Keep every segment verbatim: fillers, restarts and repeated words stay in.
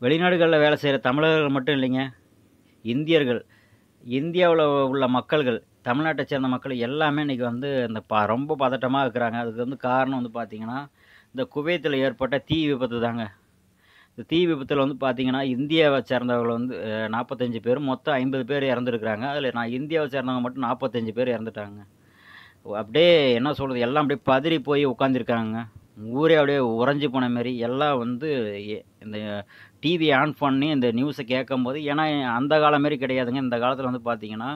வெளிநாடுகள்ல வேலை செய்ற தமிழர்கள் மட்டும் இல்லைங்க. இந்தியர்கள், இந்தியாவுல உள்ள மக்கள்கள், தமிழ்நாட்ட சேர்ந்த மக்கள் எல்லாமே இன்னைக்கு வந்து இந்த ப ரொம்ப பதட்டமா இருக்கிறாங்க. அதுக்கு வந்து காரணம் வந்து பார்த்தீங்கன்னா, இந்த குவைத்தில ஏற்பட்ட தீ விபத்து தாங்க. இந்த தீ விபத்துல வந்து பார்த்தீங்கன்னா, இந்தியாவ சேர்ந்தவர்கள் வந்து அ நாற்பத்தி ஐந்து பேரும், மொத்தம் ஐம்பது பேர் இறந்திருக்கிறாங்க. அதில நான் இந்தியாவ சேர்ந்தவங்க மட்டும் நாற்பத்தி ஐந்து பேர் இறந்துட்டாங்க. அப்படியே என்ன சொல்றது, எல்லாம் அப்படியே பதறி போய் உட்காந்துருக்காங்கங்க. ஊரே அப்படியே உறைஞ்சு போன மாரி, எல்லாம் வந்து எ இந்த டிவிய ஆன் பண்ணி இந்த நியூஸ கேட்கும்போது ஏன்னா அந்த காலம் மாரி கிடையாதுங்க. இந்த காலத்தில வந்து பார்த்தீங்கன்னா,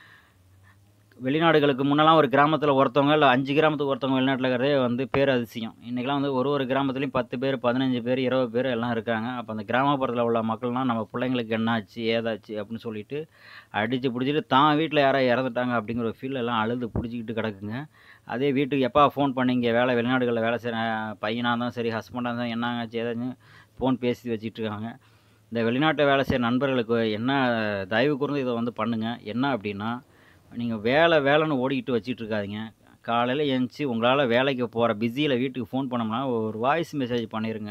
வெளிநாடுகளுக்கு முன்னலாம் ஒரு கிராமத்தில ஒருத்தவங்க, இல்ல ஐந்து கிராமத்துக்கு ஒருத்தவங்க வெளிநாட்டில இருக்கிறதே வந்து பேரதிசயம். இன்னைக்கெல்லாம் வந்து ஒரு ஒரு கிராமத்திலயும் பத்து பேர், பதினைந்து பேர், இருபது பேர் எல்லாம் இருக்காங்க. அப்ப அந்த கிராமப்புறத்தில உள்ள மக்கள்லாம் நம்ம பிள்ளைங்களுக்கு என்னாச்சு, ஏதாச்சு அப்படின்னு சொல்லிட்டு, அடிச்சு புடிச்சுட்டு தான் வீட்ல யாரோ இறந்துட்டாங்க அப்படிங்கிற ஒரு ஃபீல்ல எல்லாம் அழுது புடிச்சுக்கிட்டு கிடக்குங்க. அதே வீட்டுக்கு எப்பா ஃபோன் பண்ணி இங்க வேலை வெளிநாடுகள்ல வேலை செய்றேன் பையனா இருந்தாலும் சரி, ஹஸ்பண்டா இருந்தாலும் என்னாச்சு ஏதாச்சுன்னு ஃபோன் பேசி வச்சுட்டு இருக்காங்க. இந்த வெளிநாட்ல வேலை செய்ற நண்பர்களுக்கு என்ன தயவு கூர்ந்து இத வந்து பண்ணுங்க. என்ன அப்படின்னா, நீங்க வேலை வேலைன்னு ஓடிக்கிட்டு வச்சுட்டு இருக்காதீங்க. காலையில எந்திச்சு உங்களால வேலைக்கு போற பிஸியில வீட்டுக்கு ஃபோன் பண்ணோம்னா, ஒரு வாய்ஸ் மெசேஜ் பண்ணிருங்க.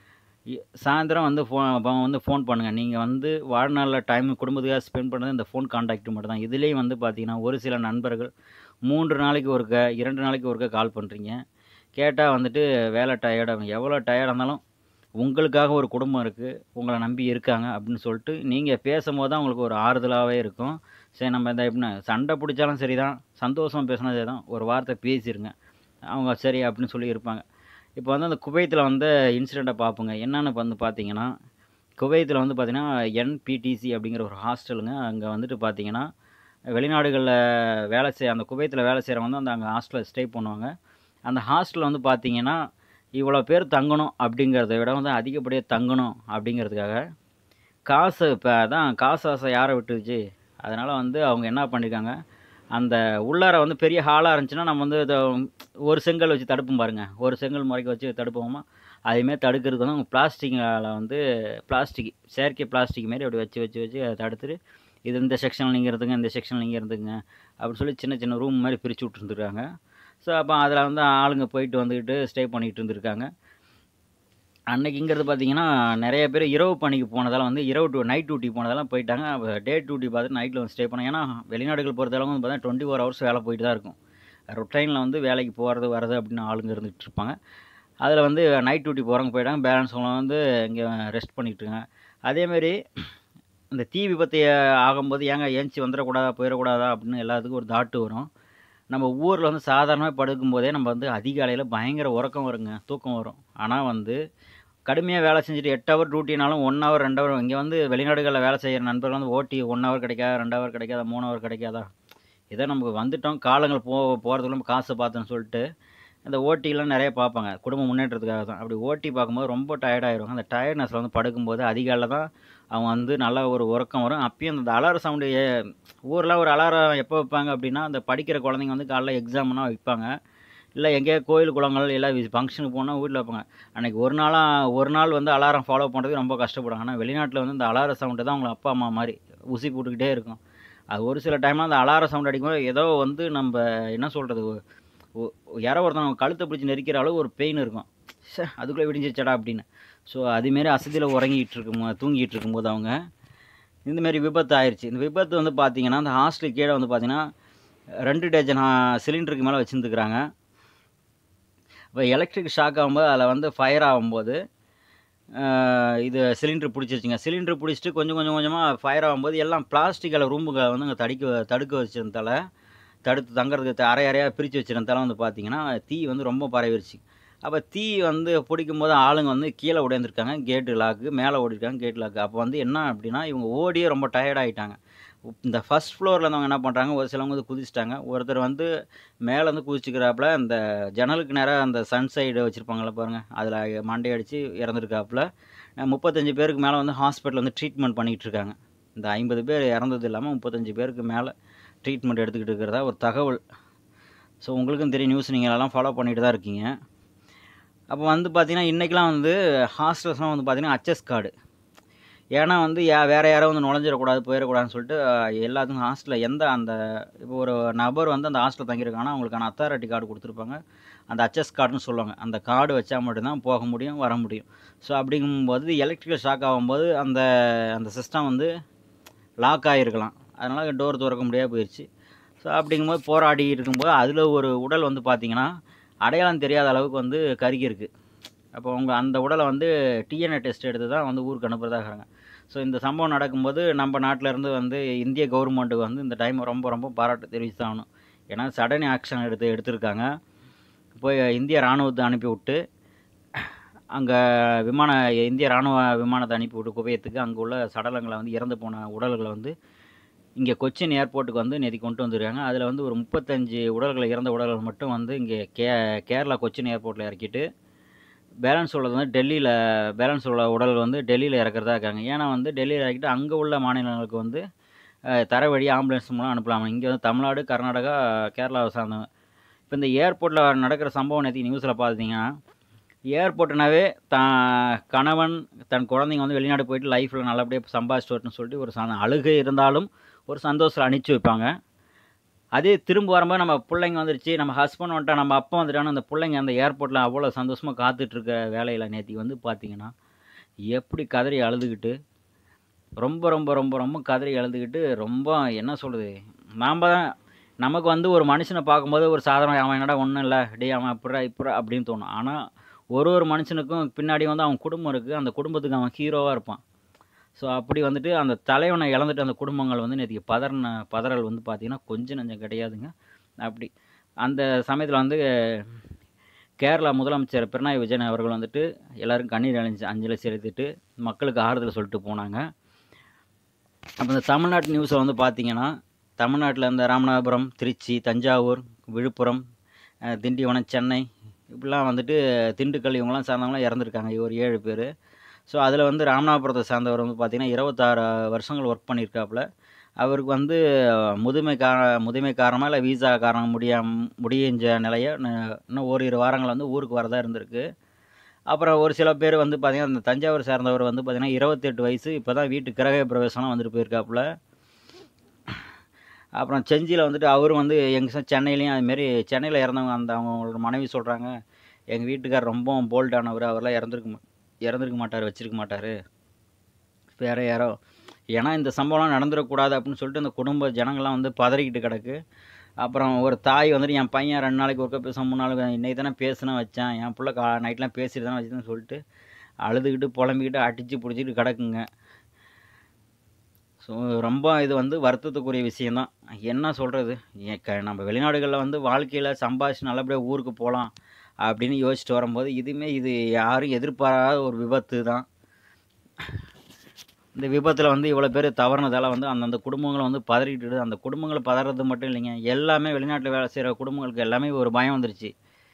எ சாயந்தரம் வந்து ஃபோ ப வந்து ஃபோன் பண்ணுங்க. நீங்க வந்து வாழ்நாள்ல டைம் குடும்பத்துக்காக ஸ்பெண்ட் பண்ணது இந்த ஃபோன் கான்டாக்ட் மட்டும் தான். இதுலயும் வந்து பார்த்தீங்கன்னா, ஒரு சில நண்பர்கள் மூன்று நாளைக்கு ஒருக்கா, இரண்டு நாளைக்கு ஒருக்கா கால் பண்றீங்க. கேட்டா வந்துட்டு வேலை டயர்டு அப்படின்னு. எவ்வளோ டயர்டா இருந்தாலும், உங்களுக்காக ஒரு குடும்பம் இருக்கு. உங்கள நம்பி இருக்காங்க அப்படின்னு சொல்லிட்டு, நீங்க பேசும்போது தான் உங்களுக்கு ஒரு ஆறுதலாவே இருக்கும். சரி நம்ம இந்த எப்படின்னா சண்டை பிடிச்சாலும் சரிதான், சந்தோஷமா பேசினா சரிதான், ஒரு வார்த்தை பேசிருங்க. அவங்க சரி அப்படின்னு சொல்லி இருப்பாங்க. இப்போ வந்து அந்த குவைத்தில வந்த இன்சிடென்ட்ட பார்ப்போங்க. என்னன்னு வந்து பார்த்தீங்கன்னா, குவைத்தில வந்து பார்த்தீங்கன்னா, என்பிடிசி அப்படிங்கிற ஒரு ஹாஸ்டலுங்க. அங்க வந்துட்டு பார்த்தீங்கன்னா, வெளிநாடுகள்ல வேலை செய் அந்த குவைத்தில வேலை செய்றவங்க வந்து அந்த அங்க ஹாஸ்டல்ல ஸ்டே பண்ணுவாங்க. அந்த ஹாஸ்டல்ல வந்து பார்த்தீங்கன்னா, இவ்வளோ பேர் தங்கணும் அப்படிங்கிறத விட வந்து அதிகப்படியா தங்கணும் அப்படிங்கிறதுக்காக, காசு இப்ப அதான் காசு ஆசை யார விட்டுருச்சு? அதனால வந்து அவங்க என்ன பண்ணியிருக்காங்க, அந்த உள்ளார வந்து பெரிய ஹாலா இருந்துச்சுன்னா, நம்ம வந்து இத ஒரு செங்கல் வச்சு தடுப்போம் பாருங்க. ஒரு செங்கல் முறைக்கு வச்சு தடுப்போமா, அதுமாரி தடுக்கிறதுக்கு வந்து அவங்க பிளாஸ்டிக்கால வந்து பிளாஸ்டிக் செயற்கை பிளாஸ்டிக் மாரி அப்படி வச்சு வச்சு வச்சு அத தடுத்துட்டு, இது இந்த செக்ஷன்ல நீங்க இருந்துங்க, இந்த செக்ஷன்ல நீங்க இருந்துங்க அப்படின்னு சொல்லி சின்ன சின்ன ரூம் மாரி பிரிச்சு விட்டுருந்துருக்காங்க. ஸோ, அப்ப அதில வந்து ஆளுங்க போயிட்டு வந்துகிட்டு ஸ்டே பண்ணிட்டு இருந்திருக்காங்க. அன்னைக்குங்கிறது பார்த்தீங்கன்னா, நெறைய பேர் இரவு பணிக்கு போனதால வந்து இரவு டூ நைட் டியூட்டி போனதால போயிட்டாங்க. அப்ப டே டியூட்டி பார்த்துட்டு நைட்ல வந்து ஸ்டே பண்ணாங்க. ஏன்னா, வெளிநாடுகள் பொறுத்தளவு வந்து பார்த்தீங்கன்னா, இருபத்தி நான்கு ஹவர்ஸ் வேலை போயிட்டு தான் இருக்கும். ரொட்டைன்ல வந்து வேலைக்கு போறது, வர்றது அப்படின்னு ஆளுங்க இருந்துட்டு இருப்பாங்க. அதில வந்து நைட் டியூட்டி போறவங்க போயிட்டாங்க. பேலன்ஸ்வங்க வந்து இங்க ரெஸ்ட் பண்ணிட்டு இருக்காங்க. அதேமாரி இந்த தீ விபத்து ஆகும்போது ஏங்க எந்திச்சு வந்துறக்கூடாதா, போயிறக்கூடாதா அப்படின்னு எல்லாத்துக்கும் ஒரு தாட் வரும். நம்ம ஊர்ல வந்து சாதாரணமா படுக்கும்போதே நம்ம வந்து அதிகாலையில பயங்கர உறக்கம் வருங்க. தூக்கம் வரும். ஆனா வந்து கடுமையா வேலை செஞ்சுட்டு எட்டு ஹவர் டியூட்டினாலும் ஒரு ஹவர், ரெண்டு ஹவர் இங்க வந்து வெளிநாடுகள்ல வேலை செய்ற நண்பர்கள் வந்து ஓடி ஒரு ஹவர் கிடைக்காதா, ரெண்டு ஹவர் கிடைக்காதா, மூணு ஹவர் கிடைக்காதா? ஏதோ நமக்கு வந்துட்டோம். காலங்கள் போ போறதுக்குள்ள காசு பார்த்தோன்னு சொல்லிட்டு, இந்த ஓடிலாம் நெறைய பார்ப்பாங்க. குடும்ப முன்னேற்றத்துக்காக தான். அப்படி ஓடி பார்க்கும்போது ரொம்ப டயர்ட் ஆயிருவாங்க. அந்த டயர்ட்னஸ்ல வந்து படுக்கும்போது அதிகாலைல தான் அவங்க வந்து நல்லா ஒரு உறக்கம் வரும். அப்பயும் அந்த அலாரம் சவுண்டு எ ஊர்ல ஒரு அலாரம் எப்போ வைப்பாங்க அப்படின்னா, அந்த படிக்கிற குழந்தைங்க வந்து காலைல எக்ஸாம்னா வைப்பாங்க. இல்ல எங்கேயாவது கோயில், குளங்கள் இல்ல ஃபங்ஷனுக்கு போனா வீட்ல வைப்பாங்க. அன்னைக்கு ஒரு நாளா ஒரு நாள் வந்து அலாரம் ஃபாலோ பண்றதுக்கு ரொம்ப கஷ்டப்படுவாங்க. ஆனா வெளிநாட்ல வந்து இந்த அலாரம் சவுண்டு தான் அவங்க அப்பா, அம்மா மாரி உசி போட்டுக்கிட்டே இருக்கும். அது ஒரு சில டைம்ல அந்த அலாரம் சவுண்ட் அடிக்கும்போது ஏதோ வந்து நம்ப என்ன சொல்றது? ஒ யாரோ ஒருத்தவங்க கழுத்த பிடிச்சு நெரிக்கிற அளவு ஒரு பெயின் இருக்கும். ச்சே! அதுக்குள்ள விடிஞ்சிருச்சாடா அப்படின்னு. ஸோ அதுமாரி அசதியில உறங்கிட்டு இருக்கும்போ தூங்கிட்டு இருக்கும்போது அவங்க, இந்த மாரி விபத்து ஆயிருச்சு. இந்த விபத்து வந்து பார்த்தீங்கன்னா, அந்த ஹாஸ்டலுக்கு கீழ வந்து பார்த்தீங்கன்னா, ரெண்டு டஜன் ஆ சிலிண்டருக்கு மேல வச்சிருந்துருக்காங்க. இப்ப எலக்ட்ரிக் ஷாக் ஆகும்போது, அதில வந்து ஃபயர் ஆகும்போது, ஆ இது சிலிண்டர் பிடிச்சிருச்சுங்க. சிலிண்டர் பிடிச்சிட்டு கொஞ்சம் கொஞ்சம் கொஞ்சமா ஃபயர் ஆகும்போது, எல்லாம் பிளாஸ்டிக்கால ரூமுகள வந்து அங்க தடிக்க தடுக்க வச்சிருந்ததால, தடுத்து தங்குறதுக்கு அறை அறையா பிரிச்சு வச்சிருந்ததால வந்து பார்த்தீங்கன்னா, தீ வந்து ரொம்ப பரவிருச்சு. அப்ப தீ வந்து பிடிக்கும்போது ஆளுங்க வந்து கீழ உடைந்திருக்காங்க. Gate lock. மேல ஓடிருக்காங்க. Gate lock. அப்ப வந்து என்ன அப்டின்னா, இவங்க ஓடியே ரொம்ப டயர்ட் ஆயிட்டாங்க. இந்த ஃபர்ஸ்ட் ஃப்ளோர்ல இருந்தவங்க என்ன பண்றாங்க, ஒரு சிலவங்க வந்து குதிச்சுட்டாங்க. ஒருத்தர் வந்து மேல இருந்து குதிச்சுக்கிறாப்புல, அந்த ஜன்னலுக்கு நேரா அந்த சன் சைடு வச்சிருப்பாங்கல்ல பாருங்க, அதில மண்டைய அடிச்சு இறந்திருக்காப்புல. அ முப்பத்தி ஐந்து பேருக்கு மேல வந்து ஹாஸ்பிட்டல்ல வந்து ட்ரீட்மெண்ட் பண்ணிட்டு இருக்காங்க. இந்த ஐம்பது பேர் இறந்தது இல்லாம முப்பத்தி ஐந்து பேருக்கு மேல ட்ரீட்மெண்ட் எடுத்துக்கிட்டு இருக்கிறதா ஒரு தகவல். ஸோ உங்களுக்கும் தெரியும் நியூஸ் நீங்க எல்லாம் ஃபாலோ பண்ணிட்டு தான் இருக்கீங்க. அப்ப வந்து பார்த்தீங்கன்னா, இன்னைக்கெல்லாம் வந்து ஹாஸ்டல்ஸ்லாம் வந்து பார்த்தீங்கன்னா, அக்சஸ் கார்டு. ஏன்னா வந்து யா வேற யாரோ வந்து நுழைஞ்சிறக்கூடாது, போயிறக்கூடாதுன்னு சொல்லிட்டு எல்லாத்துக்கும் ஹாஸ்டல்ல எந்த அந்த இப்போ ஒரு நபர் வந்து அந்த ஹாஸ்டல்ல தங்கியிருக்காங்கன்னா, அவங்களுக்கான அத்தாரிட்டி கார்டு குடுத்துருப்பாங்க. அந்த அக்சஸ் கார்டுன்னு சொல்லுவாங்க. அந்த கார்டு வச்சா மட்டும் தான் போக முடியும், வர முடியும். ஸோ அப்படிங்கும்போது எலக்ட்ரிக்கல் ஷாக் ஆகும்போது அந்த அந்த சிஸ்டம் வந்து லாக் ஆகிருக்கலாம். அதனால் டோர் திறக்க முடியாத போயிடுச்சு. ஸோ அப்படிங்கும்போது போராடி இருக்கும்போது அதில் ஒரு உடல் வந்து பார்த்திங்கன்னா அடையாளம் தெரியாத அளவுக்கு வந்து கருகியிருக்கு. அப்போ அவங்க அந்த உடலை வந்து டிஎன்ஏ டெஸ்ட் எடுத்து தான் வந்து ஊருக்கு அனுப்புறதா இருக்காங்க. ஸோ இந்த சம்பவம் நடக்கும்போது நம்ம நாட்டிலேருந்து வந்து இந்திய கவர்மெண்ட்டுக்கு வந்து இந்த டைம் ரொம்ப ரொம்ப பாராட்டு தெரிவித்து தான் ஆகணும். ஏன்னா சடன் ஆக்ஷன் எடுத்து எடுத்திருக்காங்க. போய் இந்திய இராணுவத்தை அனுப்பிவிட்டு அங்கே விமான இந்திய இராணுவ விமானத்தை அனுப்பிவிட்டு குவையத்துக்கு அங்கே உள்ள சடலங்களை வந்து இறந்து போன உடல்களை வந்து இங்கே கொச்சின் ஏர்போர்ட்டுக்கு வந்து நேற்று கொண்டு வந்திருக்காங்க. அதில் வந்து ஒரு முப்பத்தஞ்சு உடல்களை இறந்த உடல்கள் மட்டும் வந்து இங்கே கே கேரளா கொச்சின் ஏர்போர்ட்டில் இறக்கிட்டு பேலன்ஸ் உள்ளது வந்து டெல்லியில் பேலன்ஸ் உள்ள உடல் வந்து டெல்லியில் இறக்குறதா இருக்காங்க. ஏன்னா வந்து டெல்லியில் இறக்கிட்டு அங்கே உள்ள மாநிலங்களுக்கு வந்து தர வழி ஆம்புலன்ஸ் மூலம் அனுப்பலாம். இங்கே வந்து தமிழ்நாடு, கர்நாடகா, கேரளாவை சார்ந்தவங்க. இப்போ இந்த ஏர்போர்ட்டில் நடக்கிற சம்பவம் நேற்று நியூஸில் பார்த்தீங்கன்னா ஏர்போர்ட்னாவே தான் கணவன் தன் குழந்தைங்க வந்து வெளிநாடு போயிட்டு லைஃப்பில் நல்லபடியாக சம்பாதிச்சுட்டு வரணும்னு சொல்லிட்டு ஒரு ச அழுகை இருந்தாலும் ஒரு சந்தோஷத்தில் அனுப்பிச்சி வைப்பாங்க. அதே திரும்ப வரும்போது நம்ம பிள்ளைங்க வந்துருச்சு, நம்ம ஹஸ்பண்ட் வந்துட்டா, நம்ம அப்பா வந்துட்டான்னு அந்த பிள்ளைங்க அந்த ஏர்போர்ட்டில் அவ்வளோ சந்தோஷமாக காத்துட்ருக்க வேலையில் நேற்று வந்து பார்த்திங்கன்னா எப்படி கதறி அழுதுகிட்டு ரொம்ப ரொம்ப ரொம்ப ரொம்ப கதறி அழுதுகிட்டு ரொம்ப என்ன சொல்கிறது, நாம் தான் நமக்கு வந்து ஒரு மனுஷனை பார்க்கும்போது ஒரு சாதாரண அவன் என்னடா ஒன்றும் இல்லை டே அவன் இப்படா இப்படா அப்படின்னு தோணும். ஆனால் ஒரு ஒரு மனுஷனுக்கும் பின்னாடி வந்து அவன் குடும்பம் இருக்குது, அந்த குடும்பத்துக்கு அவன் ஹீரோவாக இருப்பான். ஸோ அப்படி வந்துட்டு அந்த தலைவனை இழந்துட்டு அந்த குடும்பங்கள் வந்து நேற்று பதறின பதறல் வந்து பார்த்திங்கன்னா கொஞ்சம் நஞ்சம் கிடையாதுங்க. அப்படி அந்த சமயத்தில் வந்து கேரளா முதலமைச்சர் பினராயி விஜயன் அவர்கள் வந்துட்டு எல்லோரும் கண்ணீர் அழிஞ்சு அஞ்சலி செலுத்திட்டு மக்களுக்கு ஆறுதல் சொல்லிட்டு போனாங்க. அப்போ இந்த தமிழ்நாட்டு நியூஸை வந்து பார்த்திங்கன்னா தமிழ்நாட்டில் இந்த ராமநாதபுரம், திருச்சி, தஞ்சாவூர், விழுப்புரம், திண்டிவனம், சென்னை இப்படிலாம் வந்துட்டு திண்டுக்கல் இவங்களாம் சார்ந்தவங்களாம் இறந்துருக்காங்க. ஒரு ஏழு பேர். ஸோ அதில் வந்து ராமநாதபுரத்தை சார்ந்தவர் வந்து பார்த்திங்கன்னா இருபத்தாறு வருஷங்கள் ஒர்க் பண்ணியிருக்காப்புல. அவருக்கு வந்து முதுமை கார முதுமை காரணமாக இல்லை வீசா காரணம் முடியாம முடிஞ்ச நிலையை இன்னும் ஓரிரு வாரங்கள் வந்து ஊருக்கு வரதா இருந்திருக்கு. அப்புறம் ஒரு சில பேர் வந்து பார்த்திங்கன்னா அந்த தஞ்சாவூர் சார்ந்தவர் வந்து பார்த்திங்கன்னா இருபத்தெட்டு வயசு இப்போ தான் வீட்டு கிரக பிரவேசம்லாம் வந்துட்டு போயிருக்காப்புல. அப்புறம் செஞ்சியில் வந்துட்டு அவரும் வந்து எங்கள் சென்னையிலையும் அதுமாரி சென்னையில் இறந்தவங்க அந்த அவங்களோட மனைவி சொல்கிறாங்க, எங்கள் வீட்டுக்கார் ரொம்ப போல்டானவர், அவரெல்லாம் இறந்துருக்க இறந்துருக்க மாட்டார், வச்சுருக்க மாட்டார், வேறு யாரோ. ஏன்னா இந்த சம்பவம்லாம் நடந்துடக்கூடாது அப்படின்னு சொல்லிட்டு அந்த குடும்ப ஜனங்கள்லாம் வந்து பதறிக்கிட்டு கிடக்கு. அப்புறம் ஒரு தாய் வந்துட்டு என் பையன் ரெண்டு நாளைக்கு ஒருக்கா பேச மூணு நாளைக்கு இன்றைக்கி தானே பேசுனா வச்சேன், என் பிள்ளை கா நைட்லாம் பேசிட்டு தானே வச்சுன்னு சொல்லிட்டு அழுதுகிட்டு புலம்பிக்கிட்டு அடித்து பிடிச்சிட்டு கிடக்குங்க. ஸோ ரொம்ப இது வந்து வருத்தத்துக்குரிய விஷயந்தான். என்ன சொல்கிறது, க நம்ம வெளிநாடுகளில் வந்து வாழ்க்கையில் சம்பாதிச்சு நல்லபடியாக ஊருக்கு போகலாம் அப்படின்னு யோசிச்சுட்டு வரும்போது இதுவுமே இது யாரும் எதிர்பாராத ஒரு விபத்து தான். இந்த விபத்தில் வந்து இவ்வளோ பேர் தவறுனதால் வந்து அந்தந்த குடும்பங்களை வந்து பதறிக்கிட்டு, அந்த குடும்பங்களை பதறது மட்டும் இல்லைங்க, எல்லாமே வெளிநாட்டில் வேலை செய்கிற குடும்பங்களுக்கு எல்லாமே ஒரு பயம் வந்துருச்சு.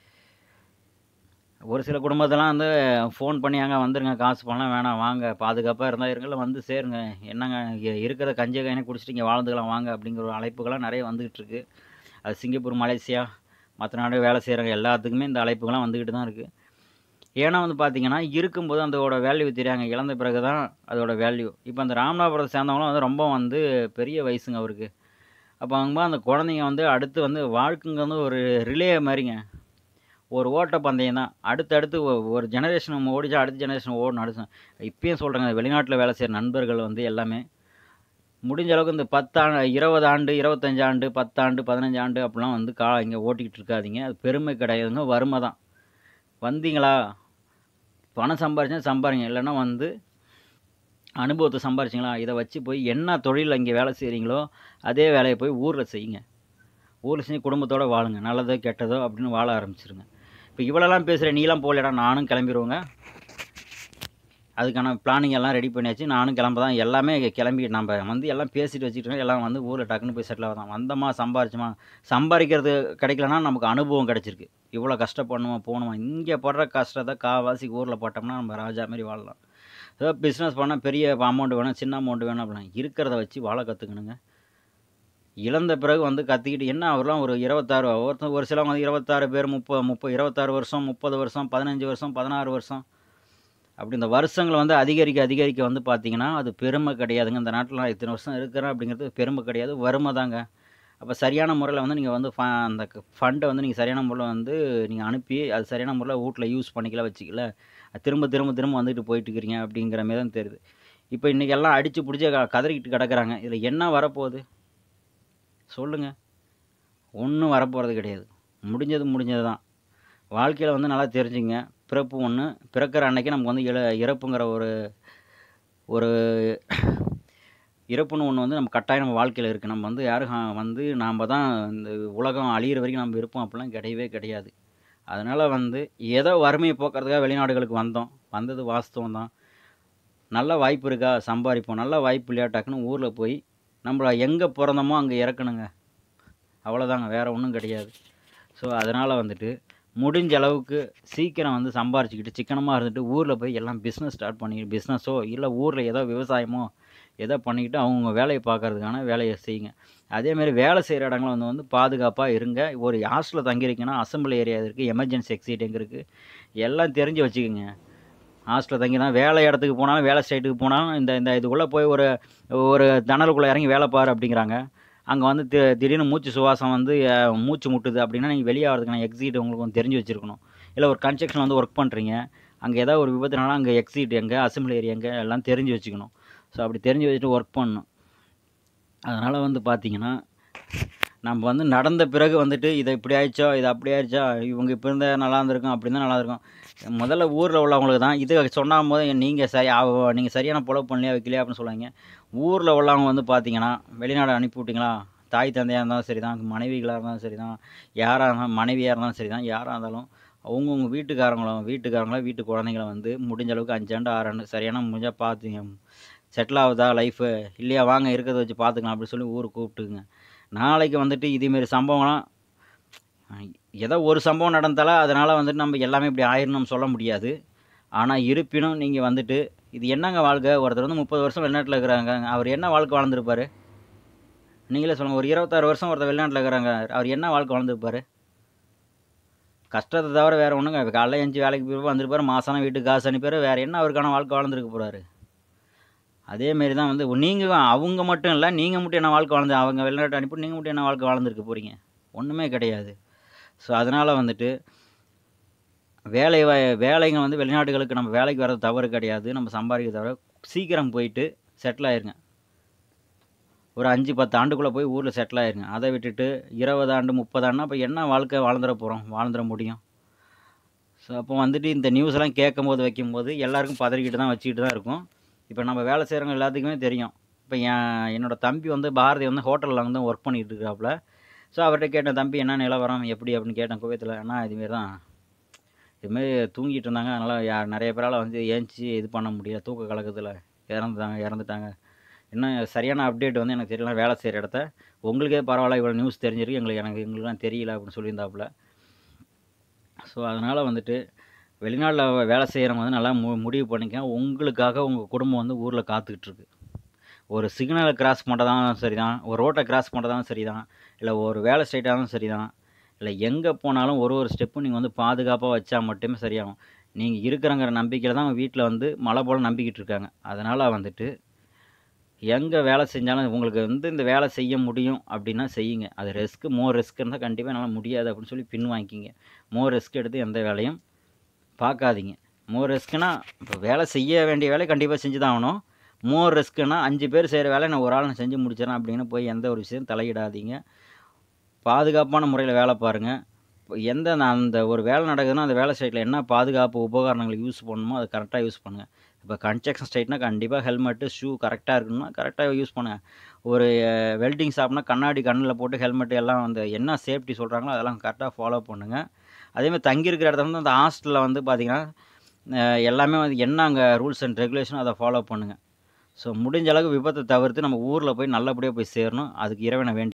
ஒரு சில குடும்பத்தெல்லாம் வந்து ஃபோன் பண்ணி அங்கே வந்துருங்க, காசு பணம் வேணாம், வாங்க பாதுகாப்பாக இருந்தால் இருங்கள வந்து சேருங்க, என்னங்க இங்கே இருக்கிற கஞ்சி கையினை குடிச்சிட்டு இங்கே வாழ்ந்துக்கலாம் வாங்க அப்படிங்கிற ஒரு அழைப்புகள்லாம் நிறைய வந்துக்கிட்டு இருக்குது. அது சிங்கப்பூர், மலேசியா மற்ற நாடு வேலை செய்கிறவங்க எல்லாத்துக்குமே இந்த அழைப்புகள்லாம் வந்துக்கிட்டு தான் இருக்குது. ஏன்னா வந்து பார்த்திங்கன்னா இருக்கும்போது அதோட வேல்யூ தெரியாங்க, இழந்த பிறகு தான் அதோட வேல்யூ. இப்போ அந்த ராமநாதபுரத்தை சேர்ந்தவங்களும் வந்து ரொம்ப வந்து பெரிய வயசுங்க அவருக்கு. அப்போ அவங்க அந்த குழந்தைங்க வந்து அடுத்து வந்து வாழ்க்கைங்க வந்து ஒரு ரிலே மாதிரிங்க, ஒரு ஓட்ட பந்தயம் தான். அடுத்தடுத்து ஒரு ஜெனரேஷன் நம்ம ஓடிச்சா அடுத்த ஜெனரேஷன் ஓடணும். அடுத்து இப்பயும் சொல்கிறேங்க, வெளிநாட்டில் வேலை செய்கிற நண்பர்கள் வந்து எல்லாமே முடிஞ்ச அளவுக்கு இந்த பத்தாண்டு இருபது ஆண்டு இருபத்தஞ்சு ஆண்டு பத்தாண்டு பதினஞ்சு ஆண்டு அப்படிலாம் வந்து கா இங்கே ஓட்டிக்கிட்டு இருக்காதிங்க. அது பெருமை கிடையாதுங்க, வறுமை தான். வந்தீங்களா பணம் சம்பாரிச்சா சம்பாரிங்க, இல்லைன்னா வந்து அனுபவத்தை சம்பாரிச்சிங்களா இதை வச்சு போய் என்ன தொழில் இங்கே வேலை செய்கிறீங்களோ அதே வேலையை போய் ஊரில் செய்யுங்க. ஊரில் செஞ்சு குடும்பத்தோடு வாழுங்க, நல்லதோ கெட்டதோ அப்படின்னு வாழ ஆரம்பிச்சிருங்க. இப்போ இவ்வளோலாம் பேசுகிற நீலாம் போகலடா, நானும் கிளம்பிடுவோங்க. அதுக்கான பிளானிங் எல்லாம் ரெடி பண்ணியாச்சு, நானும் கிளம்ப தான். எல்லாமே கிளம்பி நம்ம வந்து எல்லாம் பேசிட்டு வச்சுக்கிட்டோம், எல்லாம் வந்து ஊரில் டக்குன்னு போய் செட்டில் ஆகலாம். வந்தோமா சம்பாரிச்சோமா, சம்பாதிக்கிறது கிடைக்கலன்னா நமக்கு அனுபவம் கிடச்சிருக்கு, இவ்வளோ கஷ்டப்படணுமா போகணுமா, இங்கே படுற கஷ்டத்தை காவாசிக்கு ஊரில் போட்டோம்னா நம்ம ராஜா மாரி வாழலாம். ஏதோ பிஸ்னஸ் பண்ணால் பெரிய அமௌண்ட் வேணும், சின்ன அமௌண்ட் வேணும் அப்படின்னா இருக்கிறத வச்சு வாழ கற்றுக்கணுங்க. இழந்த பிறகு வந்து கற்றுக்கிட்டு என்ன அவர்லாம் ஒரு இருபத்தாறு ஒருத்தர் ஒரு சிலவங்க வந்து இருபத்தாறு பேர் முப்பது முப்பது இருபத்தாறு வருஷம் முப்பது வருஷம் பதினஞ்சு வருஷம் பதினாறு வருஷம் அப்படி இந்த வருஷங்களை வந்து அதிகரிக்க அதிகரிக்க வந்து பார்த்திங்கன்னா அது பெருமை கிடையாதுங்க. இந்த நாட்டில் நான் இத்தனை வருஷம் இருக்கிறேன் அப்படிங்கிறது பெருமை கிடையாது, வறுமை தாங்க. அப்போ சரியான முறையில் வந்து நீங்கள் வந்து ஃப அந்த ஃபண்டை வந்து நீங்கள் சரியான முறையில் வந்து நீங்கள் அனுப்பி அது சரியான முறையில் வீட்டில் யூஸ் பண்ணிக்கல வச்சுக்கல அது திரும்ப திரும்ப திரும்ப வந்துட்டு போயிட்டு இருக்கிறீங்க அப்படிங்கிற மாரி தான் தெரியுது. இப்போ இன்றைக்கி எல்லாம் அடித்து பிடிச்சி க கதறிக்கிட்டு கிடக்குறாங்க. இதில் என்ன வரப்போகுது சொல்லுங்கள்? ஒன்றும் வரப்போகிறது கிடையாது. முடிஞ்சது முடிஞ்சது தான். வாழ்க்கையில் வந்து நல்லா தெரிஞ்சுங்க. பிறப்பு ஒன்று, பிறக்கிற அன்னைக்கு நமக்கு வந்து இழ இறப்புங்கிற ஒரு ஒரு இறப்புன்னு ஒன்று வந்து நம்ம கட்டாயம் நம்ம வாழ்க்கையில் இருக்குது. நம்ம வந்து யாரும் ஹ வந்து நாம் தான் இந்த உலகம் அழியிற வரைக்கும் நம்ம இருப்போம் அப்படிலாம் கிடையவே கிடையாது. அதனால் வந்து ஏதோ வறுமையை போக்குறதுக்காக வெளிநாடுகளுக்கு வந்தோம். வந்தது வாஸ்தவம் தான். நல்ல வாய்ப்பு இருக்கா சம்பாதிப்போம். நல்ல வாய்ப்பு இல்லையா டக்குன்னு ஊரில் போய் நம்மள எங்கே பிறந்தோமோ அங்கே இறக்கணுங்க. அவ்வளோதாங்க. வேறு ஒன்றும் கிடையாது. ஸோ அதனால் வந்துட்டு முடிஞ்ச அளவுக்கு சீக்கிரம் வந்து சம்பாரிச்சுக்கிட்டு சிக்கனமாக இருந்துட்டு ஊரில் போய் எல்லாம் பிஸ்னஸ் ஸ்டார்ட் பண்ணி பிஸ்னஸோ இல்லை ஊரில் ஏதோ விவசாயமோ ஏதோ பண்ணிக்கிட்டு அவங்கவுங்க வேலையை பார்க்கறதுக்கான வேலையை செய்யுங்க. அதேமாரி வேலை செய்கிற இடங்கள வந்து வந்து பாதுகாப்பாக இருங்க. ஒரு ஹாஸ்டலில் தங்கியிருக்கீங்கன்னா அசெம்பிளி ஏரியா இருக்குது, எமர்ஜென்சி எக்ஸிட் எங்கே இருக்குது எல்லாம் தெரிஞ்சு வச்சுக்கோங்க. ஹாஸ்டலில் தங்கினா வேலை இடத்துக்கு போனாலும் வேலை ஸ்டேட்டுக்கு போனாலும் இந்த இந்த இதுக்குள்ளே போய் ஒரு ஒரு தணலுக்குள்ளே இறங்கி வேலை பாரு அப்படிங்கிறாங்க. அங்கே வந்து தி திடீர்னு மூச்சு சுவாசம் வந்து அஹ், மூச்சு முட்டுது அப்படின்னா நீங்கள் வெளியே ஆகிறதுக்கான எக்ஸிட் உங்களுக்கு வந்து தெரிஞ்சு வச்சுருக்கணும். இல்லை ஒரு கன்ஸ்ட்ரக்ஷன் வந்து ஒர்க் பண்ணுறீங்க, அங்கே ஏதாவது ஒரு விபத்துனால அங்கே எக்ஸிட் எங்கே அசெம்பிளி ஏரியா எங்கே எல்லாம் தெரிஞ்சு வச்சுக்கணும். ஸோ அப்படி தெரிஞ்சு வச்சுட்டு ஒர்க் பண்ணணும். அதனால் வந்து பார்த்தீங்கன்னா நம்ம வந்து நடந்த பிறகு வந்துட்டு இதை இப்படி ஆயிடுச்சோ இது அப்படி ஆயிடுச்சா இவங்க இப்போ இருந்தால் நல்லா இருந்திருக்கும் அப்படி தான் நல்லா இருக்கும். முதல்ல ஊரில் உள்ளவங்களுக்கு தான் இது சொன்னால் போது நீங்கள் சரி நீங்கள் சரியான பொழப்பு பண்ணலையா வைக்கலையா அப்படின்னு சொல்லுவாங்க. ஊரில் உள்ளவங்க வந்து பார்த்தீங்கன்னா வெளிநாடு அனுப்பி விட்டிங்களா, தாய் தந்தையாக இருந்தாலும் சரி தான், மனைவிகளாக இருந்தாலும் சரி தான், யாராக இருந்தாலும் மனைவியாக இருந்தாலும் சரி தான், யாராக இருந்தாலும் அவங்கவுங்க வீட்டுக்காரங்களும் வீட்டுக்காரங்களும் வீட்டு குழந்தைங்கள வந்து முடிஞ்ச அளவுக்கு அஞ்சாண்டு ஆறாண்டு சரியான முடிஞ்சால் பார்த்துங்க. செட்டில் ஆகுதா லைஃபு இல்லையா வாங்க இருக்கிறத வச்சு பார்த்துக்கலாம் அப்படின்னு சொல்லி ஊருக்கு கூப்பிட்டுக்குங்க. நாளைக்கு வந்துட்டு இதேமாரி சம்பவம்லாம் ஏதோ ஒரு சம்பவம் நடந்தாலும் அதனால் வந்துட்டு நம்ம எல்லாமே இப்படி ஆயிரும் நம்ம சொல்ல முடியாது. ஆனால் இருப்பினும் நீங்கள் வந்துட்டு இது என்னங்க வாழ்க்கை, ஒருத்தர் வந்து முப்பது வருஷம் வெளிநாட்டில் இருக்கிறாங்க, அவர் என்ன வாழ்க்கை வாழ்ந்துருப்பார் நீங்களே சொல்லுங்கள். ஒரு இருபத்தாறு வருஷம் ஒருத்தர் வெளிநாட்டில் இருக்கிறாங்க, அவர் என்ன வாழ்க்கை வாழ்ந்துருப்பார்? கஷ்டத்தை தவிர வேறு ஒன்றுங்க. காலைல எஞ்சி வேலைக்கு போய் வந்திருப்பார், மாதம் வீட்டுக்கு காசு அனுப்பிப்பார், வேறு என்ன அவருக்கான வாழ்க்கை வாழ்ந்துருக்க போகிறாரு? அதேமாரி தான் வந்து நீங்கள் அவங்க மட்டும் இல்லை, நீங்கள் மட்டும் என்ன வாழ்க்கை வாழ்ந்து அவங்க வெளிநாட்டு அனுப்பி நீங்கள் மட்டும் என்ன வாழ்க்கை வாழ்ந்துருக்க போகிறீங்க? ஒன்றுமே கிடையாது. ஸோ அதனால் வந்துட்டு வேலை வ வேலைங்க வந்து வெளிநாடுகளுக்கு நம்ம வேலைக்கு வர்றது தவறு கிடையாது. நம்ம சம்பாதிக்க தவிர சீக்கிரம் போயிட்டு செட்டில் ஆயிருங்க. ஒரு அஞ்சு பத்து ஆண்டுக்குள்ளே போய் ஊரில் செட்டில் ஆயிருங்க. அதை விட்டுட்டு இருபது ஆண்டு முப்பது ஆண்டுனா இப்போ என்ன வாழ்க்கை வாழ்ந்துட போகிறோம், வாழ்ந்துட முடியும்? ஸோ அப்போ வந்துட்டு இந்த நியூஸ் எல்லாம் கேட்கும்போது வைக்கும்போது எல்லாருக்கும் பதறிக்கிட்டு தான் வச்சுக்கிட்டு தான் இருக்கும். இப்போ நம்ம வேலை செய்கிறவங்க எல்லாத்துக்குமே தெரியும். இப்போ என் என்னோடய தம்பி வந்து பாரதி வந்து ஹோட்டலில் வந்து ஒர்க் பண்ணிகிட்டு இருக்காப்புல. ஸோ அவர்கிட்ட கேட்டேன், தம்பி என்ன நிலவரம் எப்படி அப்படின்னு கேட்டேன் குவைத்தில். அண்ணா இதுமாரி தான் இதுமாரி தூங்கிட்டு இருந்தாங்க, அதனால் யார் நிறைய பேரால் வந்து ஏஞ்சி இது பண்ண முடியல, தூக்க கலக்கத்தில் இறந்துட்டாங்க இறந்துட்டாங்க இன்னும் சரியான அப்டேட் வந்து எனக்கு தெரியல. வேலை செய்கிற இடத்த உங்களுக்கே பரவாயில்ல இவ்வளோ நியூஸ் தெரிஞ்சிருக்கு, எங்களுக்கு எனக்கு எங்களுக்குலாம் தெரியல அப்படின்னு சொல்லியிருந்தாப்புல. ஸோ அதனால் வந்துட்டு வெளிநாட்டில் வேலை செய்கிறவங்க வந்து நல்லா மு முடிவு பண்ணிக்க. உங்களுக்காக உங்கள் குடும்பம் வந்து ஊரில் காத்துக்கிட்டு இருக்கு. ஒரு சிக்னலை கிராஸ் பண்ணுறதாலும் சரி தான், ஒரு ரோட்டை கிராஸ் பண்ணுறதாலும் சரி தான், இல்லை ஒரு வேலை ஸ்ட்ரைட்டாகவும் சரி தான், இல்லை எங்கே போனாலும் ஒரு ஒரு ஸ்டெப்பும் நீங்கள் வந்து பாதுகாப்பாக வச்சா மட்டுமே சரியாகும். நீங்கள் இருக்கிறங்கிற நம்பிக்கையில் தான் வீட்டில் வந்து மழை போல் நம்பிக்கிட்டு இருக்காங்க. அதனால் வந்துட்டு எங்கே வேலை செஞ்சாலும் உங்களுக்கு வந்து இந்த வேலை செய்ய முடியும் அப்படின்னா செய்யுங்க. அது ரிஸ்க்கு, மோர் ரிஸ்க் இருந்தால் கண்டிப்பாக என்னால் முடியாது அப்படின்னு சொல்லி பின் வாங்கிக்கிங்க. மோர் ரிஸ்க் எடுத்து எந்த வேலையும் பார்க்காதீங்க. மோர் ரிஸ்க்குனா இப்போ வேலை செய்ய வேண்டிய வேலையை கண்டிப்பாக செஞ்சு தான் ஆகணும். மோர் ரிஸ்க்குனா அஞ்சு பேர் செய்கிற வேலையை நான் ஒரு ஆள் நான் செஞ்சு முடிச்சிடறேன் அப்படின்னு போய் எந்த ஒரு விஷயம் தலையிடாதீங்க. பாதுகாப்பான முறையில் வேலை பாருங்கள். இப்போ எந்த நான் அந்த ஒரு வேலை நடக்குதுன்னா அந்த வேலை சைட்டில் என்ன பாதுகாப்பு உபகரணங்கள் யூஸ் பண்ணணுமோ அதை கரெக்டாக யூஸ் பண்ணுங்கள். இப்போ கன்ஸ்ட்ரக்ஷன் சைட்னா கண்டிப்பாக ஹெல்மெட்டு ஷூ கரெக்டாக இருக்கணும்னா கரெக்டாக யூஸ் பண்ணுங்கள். ஒரு வெல்டிங் ஷாப்னா கண்ணாடி கண்ணில் போட்டு ஹெல்மெட் எல்லாம் வந்து என்ன சேஃப்டி சொல்கிறாங்களோ அதெல்லாம் கரெக்டாக ஃபாலோ பண்ணுங்கள். அதேமாதிரி தங்கியிருக்கிற இடத்துல வந்து அந்த ஹாஸ்டலில் வந்து பார்த்திங்கன்னா எல்லாமே வந்து என்ன அங்கே ரூல்ஸ் அண்ட் ரெகுலேஷன் அதை ஃபாலோ பண்ணுங்கள். ஸோ முடிஞ்ச அளவுக்கு விபத்தை தவிர்த்து நம்ம ஊரில் போய் நல்லபடியாக போய் சேரணும். அதுக்கு இறைவனை வேண்டி